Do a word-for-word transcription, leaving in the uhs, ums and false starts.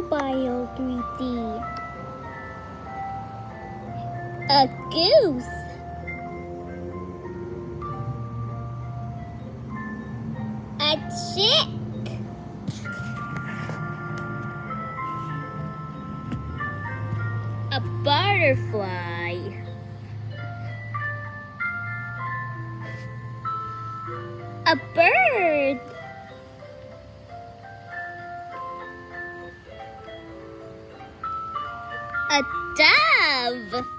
mobile three D. A goose. A chick. A butterfly. A bird. A dove.